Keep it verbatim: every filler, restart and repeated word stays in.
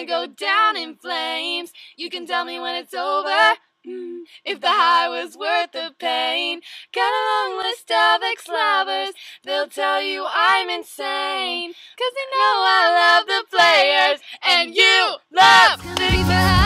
gonna go down in flames. You can tell me when it's over, mm, if the high was worth the pain. Got a long list of ex-lovers, they'll tell you I'm insane. Cause they know I love the players, and you love the